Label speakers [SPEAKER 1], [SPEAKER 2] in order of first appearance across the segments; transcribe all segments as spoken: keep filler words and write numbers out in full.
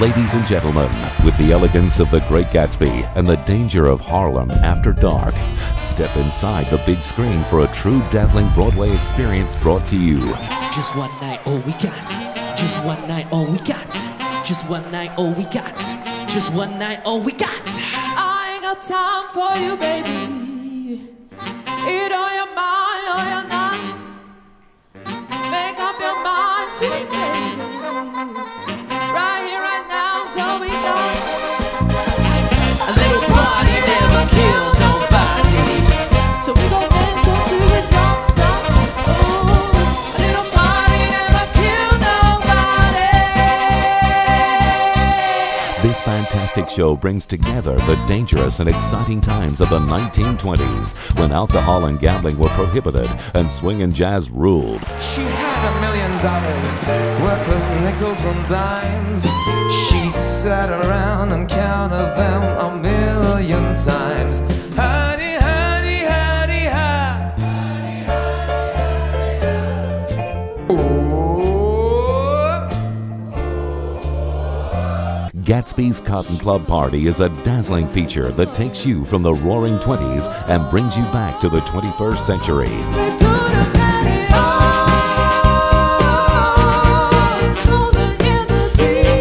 [SPEAKER 1] Ladies and gentlemen, with the elegance of The Great Gatsby and the danger of Harlem after dark, step inside the big screen for a true dazzling Broadway experience brought to you.
[SPEAKER 2] Just one night, all we got. Just one night, all we got. Just one night, all we got. Just one night, all we got.
[SPEAKER 3] I ain't got time for you, baby. Eat on your mind or you're not. Make up your mind, sweet baby. Right here, right now, so we go.
[SPEAKER 2] A little party never killed nobody.
[SPEAKER 3] So we gon' dance until we drop, drop. Oh, a little party never killed nobody.
[SPEAKER 1] This fantastic show brings together the dangerous and exciting times of the nineteen twenties, when alcohol and gambling were prohibited and swing and jazz ruled.
[SPEAKER 4] She had a million dollars worth of nickels and dimes. She sat around and counted them a million times. Honey, honey, honey, ha. Oh.
[SPEAKER 1] Gatsby's Cotton Club Party is a dazzling feature that takes you from the roaring twenties and brings you back to the twenty-first century.
[SPEAKER 3] We could have had it all. Rolling in the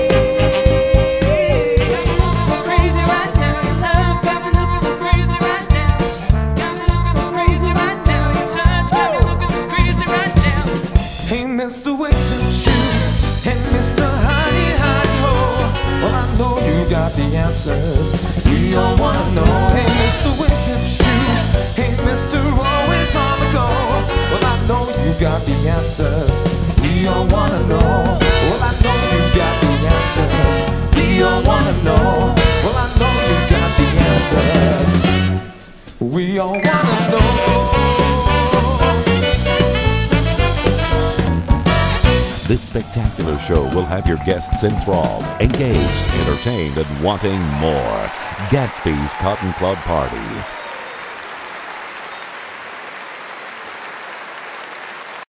[SPEAKER 3] deep. So crazy right now, your love's got me looking so crazy right now. Got me looking so crazy right now. Your touch got me looking so crazy right now.
[SPEAKER 4] Hey, Mister Wingtip Shoes. Hey, Mister Honey, honey, ho. Well, I know you got the answers. We all wanna know. Hey, Mister Wingtip Shoes. Hey, Mister Always on the go. Well, I know you got the answers. We all wanna know. Well, I know you got the answers. We all wanna know. Well, I know you got the answers. We all wanna know.
[SPEAKER 1] This spectacular show will have your guests enthralled, engaged, entertained, and wanting more. Gatsby's Cotton Club Party.